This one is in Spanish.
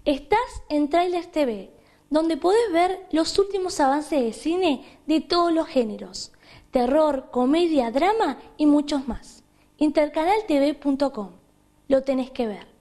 Estás en Trailers TV, donde podés ver los últimos avances de cine de todos los géneros: terror, comedia, drama y muchos más. Intercanaltv.com. Lo tenés que ver.